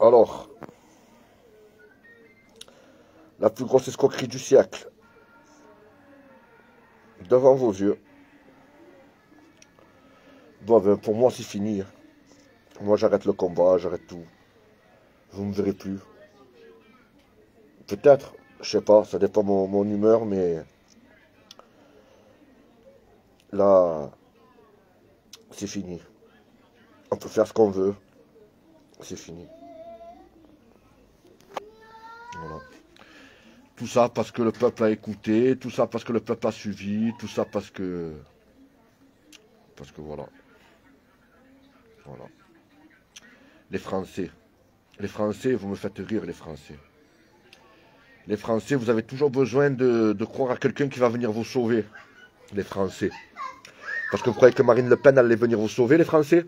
Alors, la plus grosse escroquerie du siècle, devant vos yeux. Bon, ben, pour moi, c'est fini. Moi, j'arrête le combat, j'arrête tout. Vous me verrez plus. Peut-être, je sais pas, ça dépend mon humeur, mais là, c'est fini. On peut faire ce qu'on veut, c'est fini. Voilà. Tout ça parce que le peuple a écouté, tout ça parce que le peuple a suivi, tout ça parce que voilà. Voilà. Les Français, vous me faites rire, les Français. Les Français, vous avez toujours besoin de croire à quelqu'un qui va venir vous sauver. Les Français. Parce que vous croyez que Marine Le Pen allait venir vous sauver, les Français?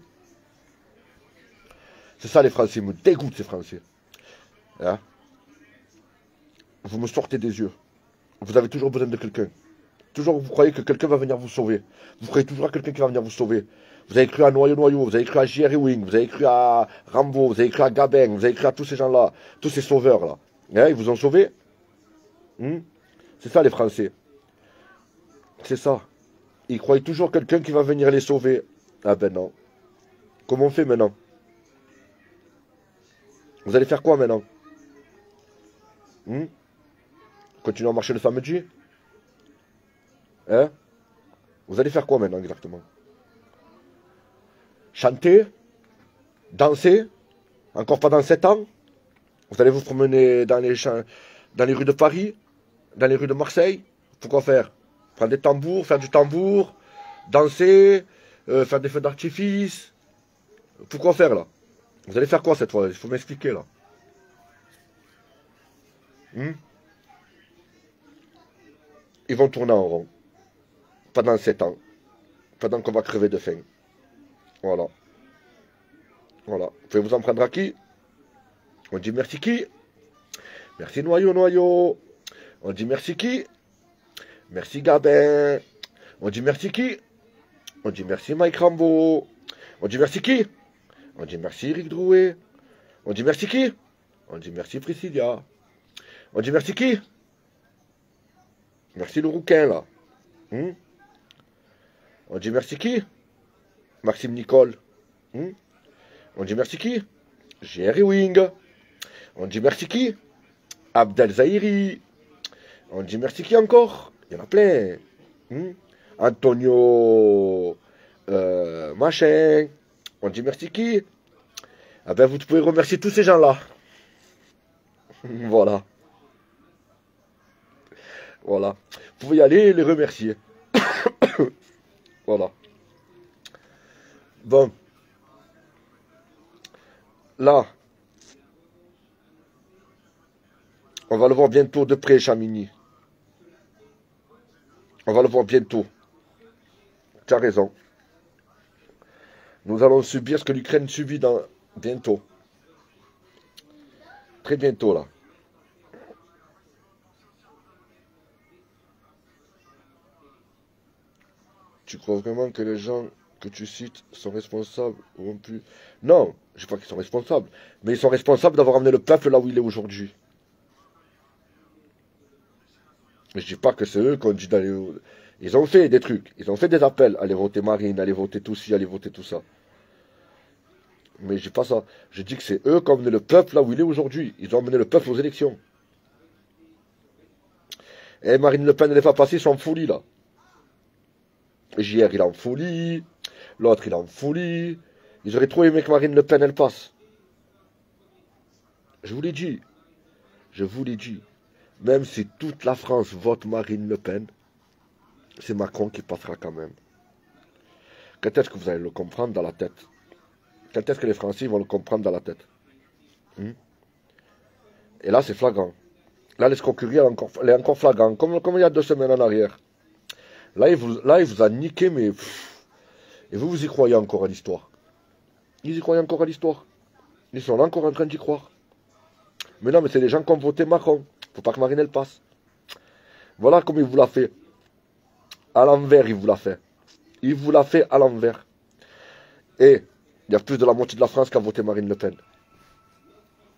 C'est ça, les Français. Ils me dégoûtent, ces Français. Hein? Vous me sortez des yeux. Vous avez toujours besoin de quelqu'un. Toujours, vous croyez que quelqu'un va venir vous sauver. Vous croyez toujours à quelqu'un qui va venir vous sauver. Vous avez cru à Noyau, vous avez cru à J.R. Ewing, vous avez cru à Rambo, vous avez cru à Gabin, vous avez cru à tous ces gens-là, tous ces sauveurs-là. Hein, ils vous ont sauvé? C'est ça, les Français. C'est ça. Ils croient toujours quelqu'un qui va venir les sauver. Ah ben non. Comment on fait maintenant? Vous allez faire quoi maintenant? Continuer à marcher le samedi? Hein? Vous allez faire quoi maintenant exactement? Chanter? Danser? Encore pendant 7 ans? Vous allez vous promener dans les rues de Paris? Dans les rues de Marseille? Pourquoi faire? Prendre des tambours, faire du tambour, danser, faire des feux d'artifice. Pourquoi faire là? Vous allez faire quoi cette fois? Il faut m'expliquer là. Ils vont tourner en rond. Pendant 7 ans. Pendant qu'on va crever de faim. Voilà. Voilà. Vous pouvez vous en prendre à qui? On dit merci qui? Merci Noyau. On dit merci qui? Merci Gabin. On dit merci qui? On dit merci Mike Rambo. On dit merci qui? On dit merci Eric Drouet. On dit merci qui? On dit merci Priscilla. On dit merci qui? Merci le rouquin là. On dit merci qui? Maxime Nicole. On dit merci qui? J.R. Ewing. On dit merci qui? Abdel Zahiri. On dit merci qui encore? Il y en a plein. Antonio machin. On dit merci qui? Ah ben vous pouvez remercier tous ces gens-là. Voilà. Voilà. Vous pouvez y aller et les remercier. Voilà. Bon. Là. On va le voir bientôt de près, Chamini. On va le voir bientôt. Tu as raison. Nous allons subir ce que l'Ukraine subit bientôt. Très bientôt, là. Tu crois vraiment que les gens que tu cites sont responsables ou non plus? Non, je ne dis pas qu'ils sont responsables. Mais ils sont responsables d'avoir amené le peuple là où il est aujourd'hui. Je ne dis pas que c'est eux qui ont dit d'aller... Ils ont fait des trucs. Ils ont fait des appels. Allez voter Marine, allez voter tout ci, allez voter tout ça. Mais je dis pas ça. Je dis que c'est eux qui ont amené le peuple là où il est aujourd'hui. Ils ont amené le peuple aux élections. Et Marine Le Pen, elle n'est pas passée, ils sont en folie là. JR, il est en folie. L'autre, il est en folie. Ils auraient trop aimé que Marine Le Pen, elle passe. Je vous l'ai dit. Je vous l'ai dit. Même si toute la France vote Marine Le Pen, c'est Macron qui passera quand même. Quand est-ce que vous allez le comprendre dans la tête? Quand est-ce que les Français vont le comprendre dans la tête? Et là, c'est flagrant. Là, l'escroquerie, elle est encore flagrante. Comme il y a 2 semaines en arrière. Là, il vous a niqué, mais... Et vous y croyez encore à l'histoire. Ils y croient encore à l'histoire. Ils sont là encore en train d'y croire. Mais non, mais c'est les gens qui ont voté Macron. Faut pas que Marine, elle passe. Voilà comme il vous l'a fait. À l'envers, il vous l'a fait. Il vous l'a fait à l'envers. Et il y a plus de la moitié de la France qui a voté Marine Le Pen.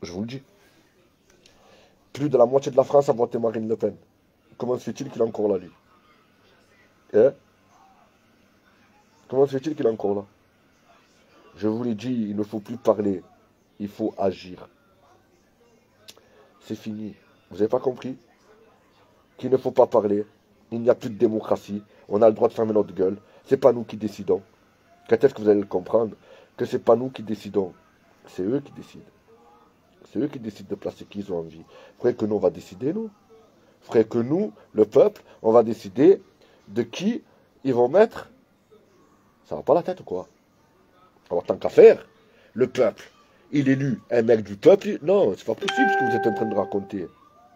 Je vous le dis. Plus de la moitié de la France a voté Marine Le Pen. Comment se fait-il qu'il est encore là, lui? Hein? Comment se fait-il qu'il est encore là? Je vous l'ai dit, il ne faut plus parler. Il faut agir. C'est fini. Vous n'avez pas compris? Qu'il ne faut pas parler. Il n'y a plus de démocratie. On a le droit de fermer notre gueule. C'est pas nous qui décidons. Quand est-ce que vous allez le comprendre? Que c'est pas nous qui décidons. C'est eux qui décident. C'est eux qui décident de placer qui ils ont envie. Faudrait que nous, on va décider, nous. Faudrait que nous, le peuple, on va décider de qui ils vont mettre. Ça va pas la tête ou quoi? Alors, tant qu'à faire, le peuple, il élu un mec du peuple. Non, c'est pas possible ce que vous êtes en train de raconter.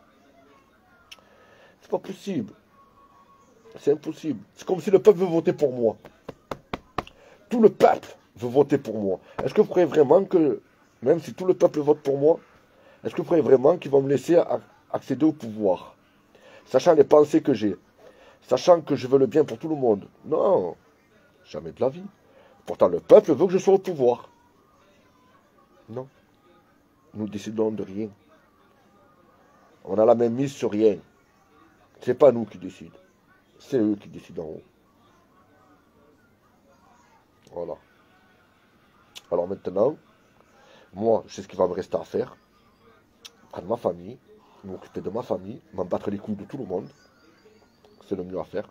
C'est pas possible. C'est impossible. C'est comme si le peuple veut voter pour moi. Tout le peuple veut voter pour moi. Est-ce que vous croyez vraiment que, même si tout le peuple vote pour moi, est-ce que vous croyez vraiment qu'ils vont me laisser accéder au pouvoir? Sachant les pensées que j'ai. Sachant que je veux le bien pour tout le monde. Non. Jamais de la vie. Pourtant, le peuple veut que je sois au pouvoir. Non. Nous décidons de rien. On a la même mise sur rien. C'est pas nous qui décident. C'est eux qui décident en haut. Voilà. Alors maintenant, moi, je sais ce qu'il va me rester à faire. Prendre ma famille, m'occuper de ma famille, m'en battre les couilles de tout le monde. C'est le mieux à faire.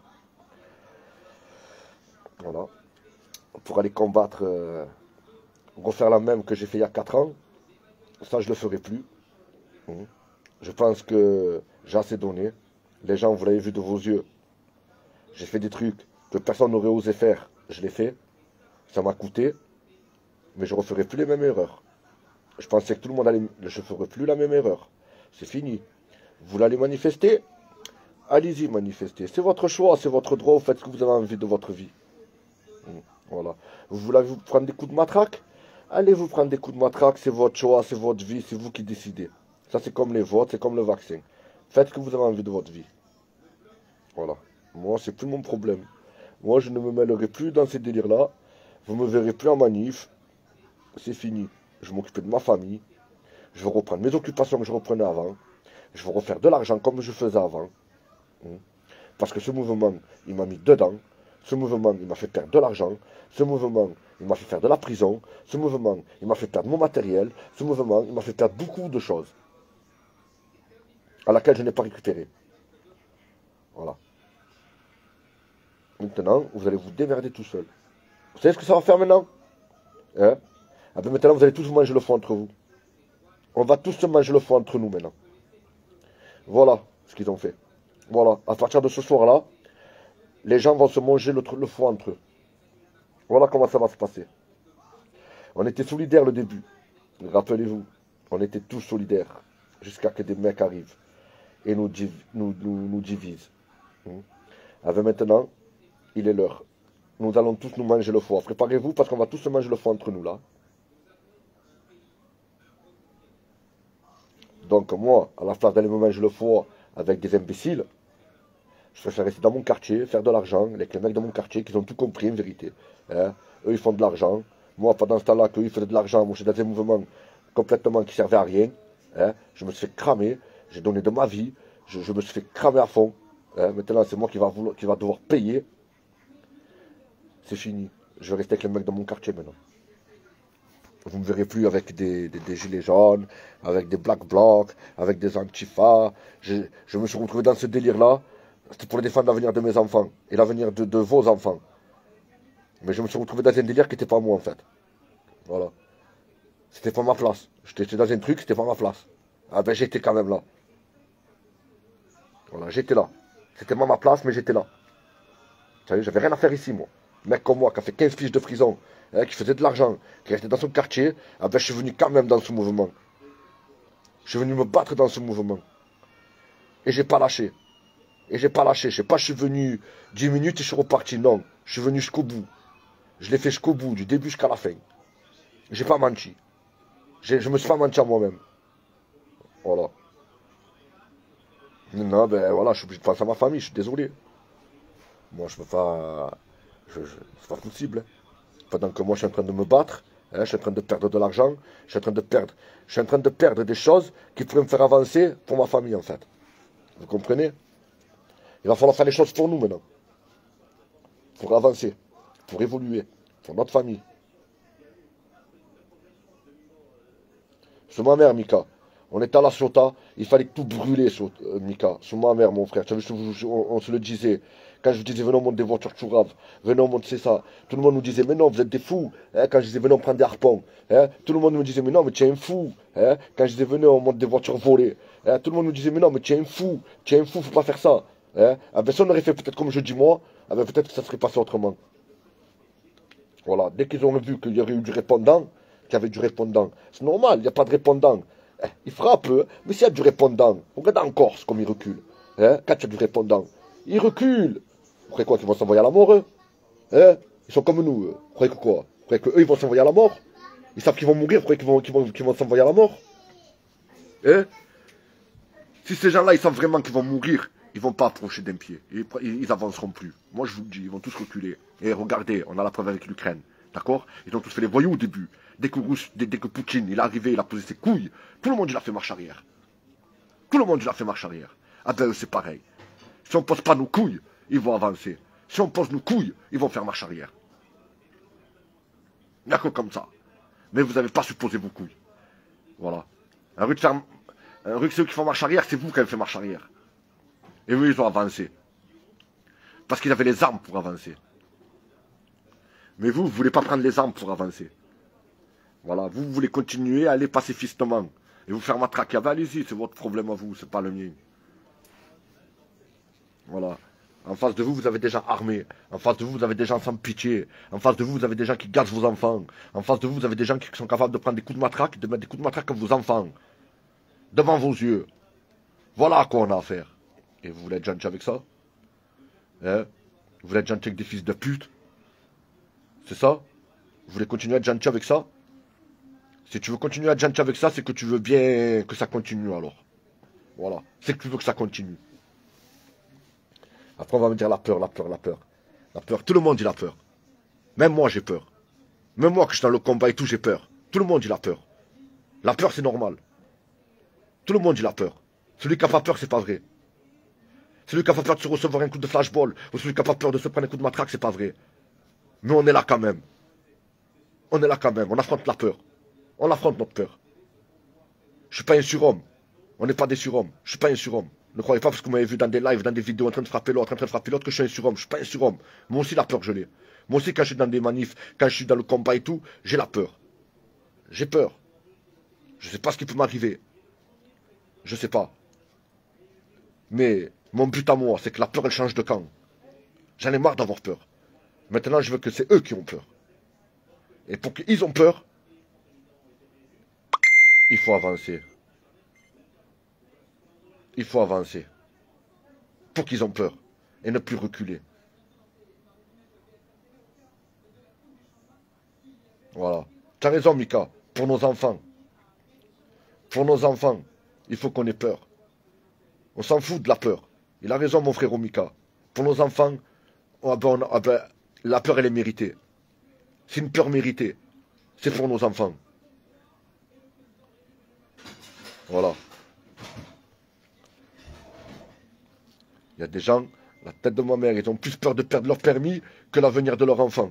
Voilà. Pour aller combattre, refaire la même que j'ai fait il y a 4 ans, ça je le ferai plus. Je pense que j'ai assez donné. Les gens, vous l'avez vu de vos yeux. J'ai fait des trucs que personne n'aurait osé faire. Je l'ai fait. Ça m'a coûté. Mais je ne referai plus les mêmes erreurs. Je pensais que tout le monde allait... Je ne ferai plus la même erreur. C'est fini. Vous l'allez manifester? Allez-y, manifester. C'est votre choix, c'est votre droit. Vous faites ce que vous avez envie de votre vie. Voilà. Vous voulez vous prendre des coups de matraque? Allez vous prendre des coups de matraque. C'est votre choix, c'est votre vie. C'est vous qui décidez. Ça, c'est comme les votes, c'est comme le vaccin. Faites ce que vous avez envie de votre vie. Voilà. Moi, c'est plus mon problème. Moi, je ne me mêlerai plus dans ces délires-là. Vous me verrez plus en manif. C'est fini. Je vais m'occuper de ma famille. Je vais reprendre mes occupations que je reprenais avant. Je vais refaire de l'argent comme je faisais avant. Parce que ce mouvement, il m'a mis dedans. Ce mouvement, il m'a fait perdre de l'argent. Ce mouvement, il m'a fait faire de la prison. Ce mouvement, il m'a fait perdre mon matériel. Ce mouvement, il m'a fait perdre beaucoup de choses. À laquelle je n'ai pas récupéré. Voilà. Maintenant, vous allez vous démerder tout seul. Vous savez ce que ça va faire maintenant? Hein? Ah ben maintenant, vous allez tous vous manger le foie entre vous. On va tous se manger le foie entre nous maintenant. Voilà ce qu'ils ont fait. Voilà. À partir de ce soir-là, les gens vont se manger le foie entre eux. Voilà comment ça va se passer. On était solidaires le début. Rappelez-vous. On était tous solidaires. Jusqu'à que des mecs arrivent. Et nous divisent. Ah ben maintenant, il est l'heure. Nous allons tous nous manger le foie. Préparez-vous parce qu'on va tous se manger le foie entre nous là. Donc moi, à la place d'aller me manger le foie avec des imbéciles, je préfère rester dans mon quartier, faire de l'argent avec les mecs de mon quartier qui ont tout compris en vérité. Hein? Eux, ils font de l'argent. Moi, pendant ce temps-là, qu'eux, ils faisaient de l'argent, moi, j'étais dans un mouvement complètement qui servait à rien. Hein? Je me suis fait cramer. J'ai donné de ma vie. Je me suis fait cramer à fond. Hein? Maintenant, c'est moi qui va devoir payer. C'est fini. Je vais rester avec les mecs de mon quartier maintenant. Vous ne me verrez plus avec des gilets jaunes, avec des black blocs, avec des antifas. Je me suis retrouvé dans ce délire-là. C'était pour défendre l'avenir de mes enfants et l'avenir de vos enfants. Mais je me suis retrouvé dans un délire qui n'était pas moi en fait. Voilà. C'était pas ma place. J'étais dans un truc, c'était pas ma place. Ah ben j'étais quand même là. Voilà, j'étais là. C'était pas ma place, mais j'étais là. Vous savez, j'avais rien à faire ici, moi. Un mec comme moi, qui a fait 15 fiches de prison, hein, qui faisait de l'argent, qui restait dans son quartier, ah ben je suis venu quand même dans ce mouvement. Je suis venu me battre dans ce mouvement. Et j'ai pas lâché. Et j'ai pas lâché. Je sais pas, je suis venu 10 minutes et je suis reparti. Non, je suis venu jusqu'au bout. Je l'ai fait jusqu'au bout, du début jusqu'à la fin. J'ai pas menti. Je me suis pas menti à moi-même. Voilà. Non, ben voilà, je suis obligé de penser à ma famille, je suis désolé. Moi, je peux pas. C'est pas possible. Hein. Pendant que moi, je suis en train de me battre, Hein, je suis en train de perdre de l'argent, je suis en train de perdre des choses qui pourraient me faire avancer pour ma famille, en fait. Vous comprenez? Il va falloir faire les choses pour nous maintenant. Pour avancer, pour évoluer, pour notre famille. Sur ma mère, Mika. On était à la Sota, il fallait tout brûler, Mika. Sur ma mère, mon frère. On se le disait. Quand je vous disais, venons, on monte des voitures chouraves. Venons, on monte, c'est ça. Tout le monde nous disait, mais non, vous êtes des fous. Hein, quand je disais, venons, on prend des harpons. Hein, tout le monde nous disait, mais non, mais tu es un fou. Hein, quand je disais, venez, on monte des voitures volées. Hein, tout le monde nous disait, mais non, mais tu es un fou. Tu es un fou, faut pas faire ça. Hein, ah ben, si on aurait fait peut-être comme je dis moi, ah ben, peut-être que ça serait passé autrement. Voilà, dès qu'ils ont vu qu'il y aurait eu du répondant, qu'il y avait du répondant, c'est normal, il n'y a pas de répondant. Il frappe, mais s'il y a du répondant, regarde en Corse comme il recule. Hein, quand il y a du répondant, il recule. Vous croyez quoi, qu'ils vont s'envoyer à la mort, eux? Hein, ils sont comme nous, Vous croyez que quoi? Vous croyez qu'eux, ils vont s'envoyer à la mort? Ils savent qu'ils vont mourir, vous croyez qu'ils vont s'envoyer à la mort? Hein? Si ces gens-là, ils savent vraiment qu'ils vont mourir, ils vont pas approcher d'un pied. Ils avanceront plus. Moi, je vous le dis, ils vont tous reculer. Et regardez, on a la preuve avec l'Ukraine. D'accord? Ils ont tous fait les voyous au début. Dès que Poutine, il est arrivé, il a posé ses couilles, tout le monde, il a fait marche arrière. Tout le monde, il a fait marche arrière. Ah ben, c'est pareil. Si on pose pas nos couilles, ils vont avancer. Si on pose nos couilles, ils vont faire marche arrière. Il n'y a que comme ça. Mais vous n'avez pas supposé vos couilles. Voilà. Un russe, c'est eux qui font marche arrière, c'est vous qui avez fait marche arrière. Et eux, ils ont avancé. Parce qu'ils avaient les armes pour avancer. Mais vous ne voulez pas prendre les armes pour avancer. Voilà, vous voulez continuer à aller pacifistement. Et vous faire matraquer. Allez-y, c'est votre problème à vous, c'est pas le mien. Voilà. En face de vous, vous avez des gens armés. En face de vous, vous avez des gens sans pitié. En face de vous, vous avez des gens qui gazent vos enfants. En face de vous, vous avez des gens qui sont capables de prendre des coups de matraque, de mettre des coups de matraque à vos enfants. Devant vos yeux. Voilà à quoi on a affaire. Et vous voulez être gentil avec ça? Hein? Vous voulez être gentil avec des fils de pute? C'est ça? Vous voulez continuer à être gentil avec ça? Si tu veux continuer à être gentil avec ça, c'est que tu veux bien que ça continue alors. Voilà. C'est que tu veux que ça continue. Après, on va me dire la peur, la peur, la peur. La peur. Tout le monde dit la peur. Même moi, j'ai peur. Même moi, que je suis dans le combat et tout, j'ai peur. Tout le monde dit la peur. La peur, c'est normal. Tout le monde dit la peur. Celui qui n'a pas peur, c'est pas vrai. Celui qui n'a pas peur de se recevoir un coup de flashball, ou celui qui n'a pas peur de se prendre un coup de matraque, c'est pas vrai. Mais on est là quand même. On est là quand même. On affronte la peur. On affronte notre peur. Je suis pas un surhomme. On n'est pas des surhommes. Je suis pas un surhomme. Ne croyez pas parce que vous m'avez vu dans des lives, dans des vidéos en train de frapper l'autre, que je suis un surhomme. Je suis pas un surhomme. Moi aussi la peur je l'ai. Moi aussi quand je suis dans des manifs, quand je suis dans le combat et tout, j'ai la peur. J'ai peur. Je sais pas ce qui peut m'arriver. Je sais pas. Mais mon but à moi, c'est que la peur elle change de camp. J'en ai marre d'avoir peur. Maintenant je veux que c'est eux qui ont peur. Et pour qu'ils ont peur, il faut avancer. Il faut avancer. Pour qu'ils ont peur. Et ne plus reculer. Voilà. Tu as raison, Mika. Pour nos enfants. Pour nos enfants, il faut qu'on ait peur. On s'en fout de la peur. Il a raison, mon frère Mika. Pour nos enfants, la peur, elle est méritée. C'est une peur méritée. C'est pour nos enfants. Voilà. Il y a des gens, la tête de ma mère, ils ont plus peur de perdre leur permis que l'avenir de leur enfant.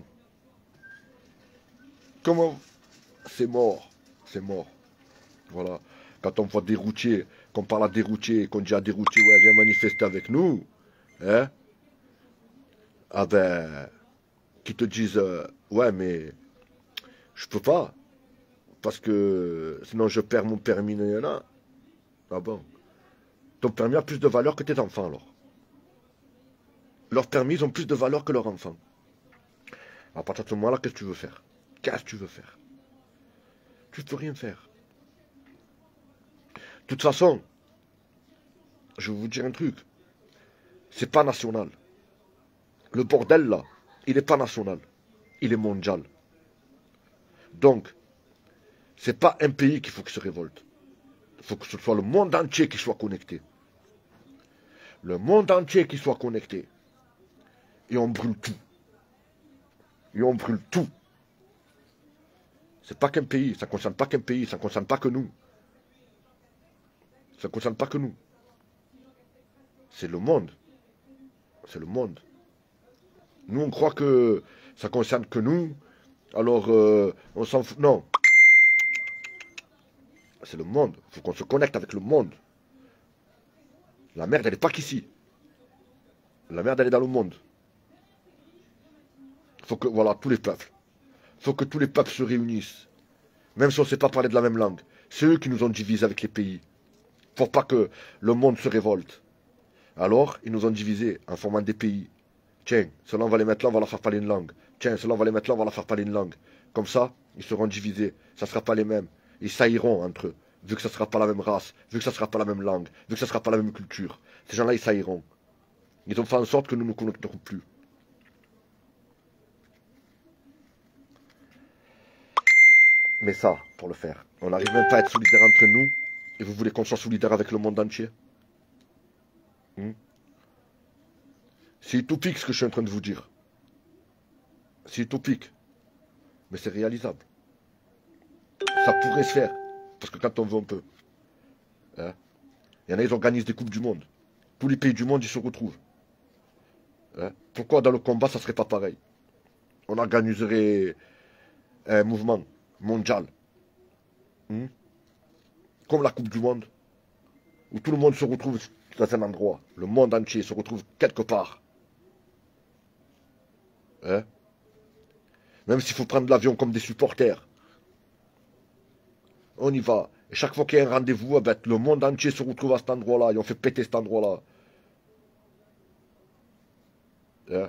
Comment? C'est mort. C'est mort. Voilà. Quand on voit des routiers, qu'on parle à des routiers, qu'on dit à des routiers, ouais, viens manifester avec nous, hein? Ah ben, qui te disent, ouais, mais je peux pas, parce que sinon je perds mon permis, nan. Ah bon? Ton permis a plus de valeur que tes enfants, alors. Leurs permis, ils ont plus de valeur que leurs enfants. À partir de ce moment-là, qu'est-ce que tu veux faire? Qu'est-ce que tu veux faire? Tu ne peux rien faire. De toute façon, je vais vous dire un truc. C'est pas national. Le bordel, là, il n'est pas national. Il est mondial. Donc, c'est pas un pays qu'il faut qu'il se révolte. Il faut que ce soit le monde entier qui soit connecté. Le monde entier qui soit connecté. Et on brûle tout. Et on brûle tout. C'est pas qu'un pays, ça ne concerne pas qu'un pays, ça ne concerne pas que nous. Ça ne concerne pas que nous. C'est le monde. C'est le monde. Nous, on croit que ça concerne que nous. Alors, on s'en fout. Non. C'est le monde. Il faut qu'on se connecte avec le monde. La merde, elle n'est pas qu'ici. La merde, elle est dans le monde. Il faut que, voilà, tous les peuples. Il faut que tous les peuples se réunissent. Même si on ne sait pas parler de la même langue. C'est eux qui nous ont divisés avec les pays. Pour pas que le monde se révolte. Alors, ils nous ont divisés en formant des pays. Tiens, ceux-là, on va les mettre là, on va leur faire parler une langue. Tiens, ceux-là, on va les mettre là, on va leur faire parler une langue. Comme ça, ils seront divisés. Ça ne sera pas les mêmes. Ils sailliront entre eux. Vu que ça ne sera pas la même race, vu que ça ne sera pas la même langue, vu que ça ne sera pas la même culture. Ces gens-là, ils sailliront. Ils ont fait en sorte que nous ne nous connecterons plus. Mais ça, pour le faire, on n'arrive même pas à être solidaires entre nous. Et vous voulez qu'on soit solidaire avec le monde entier? C'est utopique ce que je suis en train de vous dire. C'est utopique. Mais c'est réalisable. Ça pourrait se faire. Parce que quand on veut, on peut. Hein? Il y en a, ils organisent des coupes du monde. Tous les pays du monde, ils se retrouvent. Hein? Pourquoi dans le combat, ça serait pas pareil? On organiserait un mouvement mondial. Comme la Coupe du Monde. Où tout le monde se retrouve dans un endroit. Le monde entier se retrouve quelque part. Hein? Même s'il faut prendre l'avion comme des supporters. On y va. Et chaque fois qu'il y a un rendez-vous, le monde entier se retrouve à cet endroit-là. Et on fait péter cet endroit-là. Hein?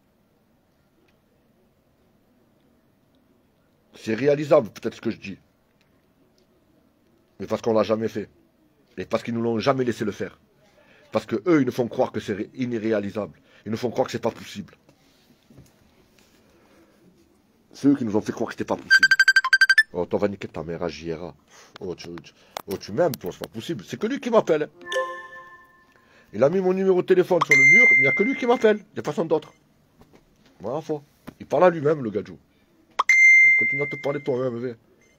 C'est réalisable, peut-être ce que je dis. Mais parce qu'on l'a jamais fait. Et parce qu'ils nous l'ont jamais laissé le faire. Parce que eux, ils nous font croire que c'est irréalisable. Ils nous font croire que c'est pas possible. C'est eux qui nous ont fait croire que c'était pas possible. Oh, t'en vas niquer ta mère à JRA. Oh, tu m'aimes, toi, c'est pas possible. C'est que lui qui m'appelle. Il a mis mon numéro de téléphone sur le mur, mais il n'y a que lui qui m'appelle. Il n'y a personne d'autre. Voilà, foi. Il parle à lui-même, le gadjou. Continue à te parler toi-même, vais.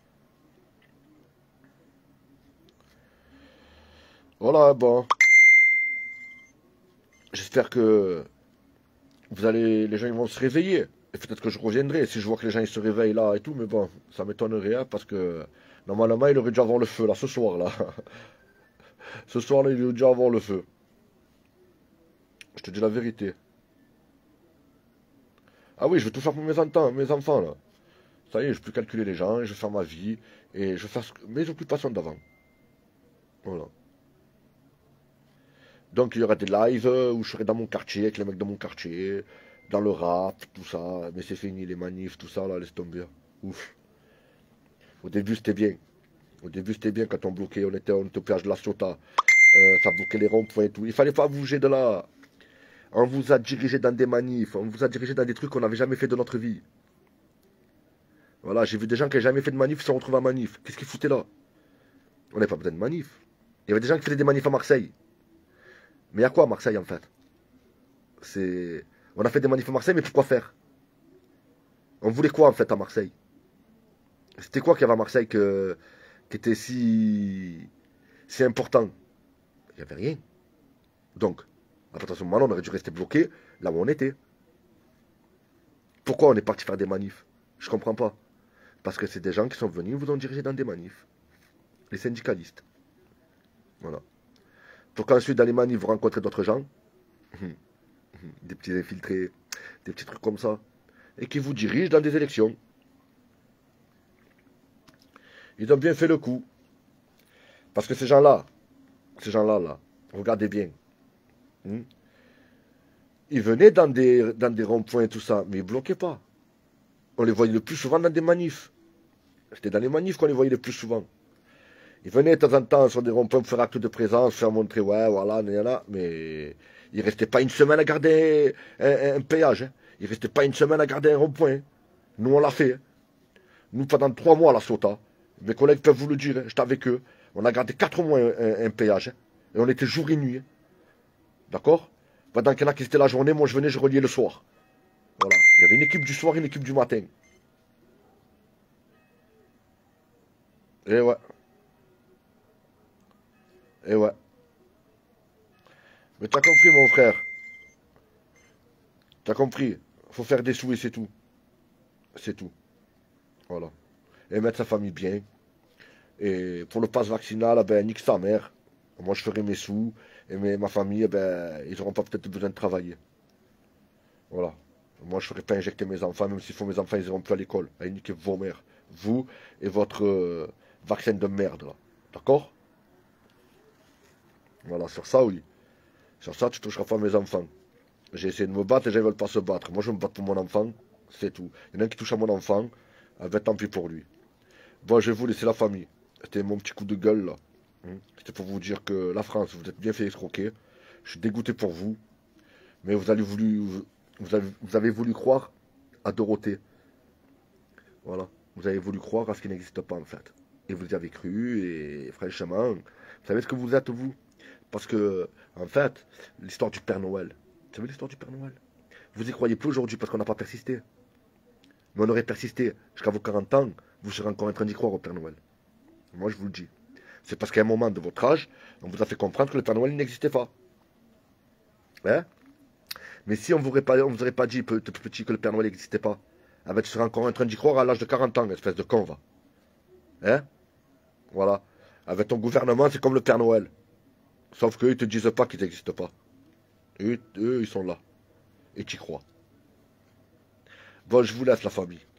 Voilà, bon. J'espère que les gens ils vont se réveiller. Et peut-être que je reviendrai si je vois que les gens ils se réveillent là et tout, mais bon, ça m'étonnerait hein, parce que normalement il aurait dû avoir le feu là, ce soir là. Ce soir là, il aurait dû avoir le feu. Je te dis la vérité. Ah oui, je vais tout faire pour mes enfants là. Ça y est, je vais plus calculer les gens, je vais faire ma vie et je vais faire mes occupations d'avant. Voilà. Donc il y aura des lives où je serai dans mon quartier, avec les mecs de mon quartier, dans le rap, tout ça. Mais c'est fini, les manifs, tout ça, là, laisse tomber. Ouf. Au début, c'était bien. Au début, c'était bien quand on bloquait, on était au péage de la Ciotat. Ça bloquait les ronds-points et tout. Il fallait pas bouger de là. On vous a dirigé dans des manifs, on vous a dirigé dans des trucs qu'on n'avait jamais fait de notre vie. Voilà, j'ai vu des gens qui n'avaient jamais fait de manif se retrouvent à manif. Qu'est-ce qu'ils foutaient là? On n'avait pas besoin de manif. Il y avait des gens qui faisaient des manifs à Marseille. Mais il y a quoi à Marseille en fait? On a fait des manifs à Marseille, mais pourquoi faire? On voulait quoi en fait à Marseille? C'était quoi qu'il y avait à Marseille qui était si important? Il n'y avait rien. Donc, à partir de ce moment-là, on aurait dû rester bloqué là où on était. Pourquoi on est parti faire des manifs? Je comprends pas. Parce que c'est des gens qui sont venus, vous ont dirigé dans des manifs. Les syndicalistes. Voilà. Pour qu'ensuite, dans les manifs, vous rencontrez d'autres gens. Des petits infiltrés, des petits trucs comme ça. Et qui vous dirigent dans des élections. Ils ont bien fait le coup. Parce que ces gens-là, là, regardez bien. Ils venaient dans des ronds-points et tout ça, mais ils ne bloquaient pas. On les voyait le plus souvent dans des manifs. C'était dans les manifs qu'on les voyait le plus souvent. Ils venaient de temps en temps sur des ronds-points pour faire acte de présence, faire montrer, ouais, voilà, mais ils ne restaient pas une semaine à garder un péage. Hein. Ils ne restaient pas une semaine à garder un rond-point. Nous, on l'a fait. Hein. Nous, pendant 3 mois à la Ciotat, mes collègues peuvent vous le dire, hein, j'étais avec eux, on a gardé 4 mois un péage. Hein. Et on était jour et nuit. Hein. D'accord? Pendant qu'il y en a qui étaient la journée, moi je venais, je reliais le soir. Voilà. Il y avait une équipe du soir et une équipe du matin. Et ouais, et ouais. Mais t'as compris, mon frère. T'as compris. Faut faire des sous et c'est tout. C'est tout. Voilà. Et mettre sa famille bien. Et pour le pass vaccinal, eh ben, nique sa mère. Moi, je ferai mes sous. Et ma famille, eh ben, ils n'auront pas peut-être besoin de travailler. Voilà. Moi, je ferai pas injecter mes enfants, même s'il faut mes enfants, ils iront plus à l'école. Allez, niquez vos mères. Vous et votre vaccin de merde, là. D'accord? Voilà, sur ça, oui. Sur ça, tu toucheras pas mes enfants. J'ai essayé de me battre, les gens ne veulent pas se battre. Moi, je me bats pour mon enfant, c'est tout. Il y en a un qui touche à mon enfant, eh ben, tant pis pour lui. Bon, je vais vous laisser la famille. C'était mon petit coup de gueule, là. C'était pour vous dire que la France, vous êtes bien fait escroquer. Je suis dégoûté pour vous. Mais vous avez voulu croire à Dorothée. Voilà. Vous avez voulu croire à ce qui n'existe pas, en fait. Et vous y avez cru, et franchement, vous savez ce que vous êtes, vous? Parce que, en fait, l'histoire du Père Noël. Vous savez l'histoire du Père Noël? Vous y croyez plus aujourd'hui parce qu'on n'a pas persisté. Mais on aurait persisté jusqu'à vos 40 ans, vous serez encore en train d'y croire au Père Noël. Moi, je vous le dis. C'est parce qu'à un moment de votre âge, on vous a fait comprendre que le Père Noël n'existait pas. Hein? Mais si on vous aurait pas dit, petit, que le Père Noël n'existait pas, ah ben, tu serais encore en train d'y croire à l'âge de 40 ans, espèce de con, va. Hein? Voilà. Avec ton gouvernement, c'est comme le Père Noël. Sauf qu'eux, ils te disent pas qu'ils n'existent pas. Eux, ils sont là. Et tu y crois. Bon, je vous laisse, la famille.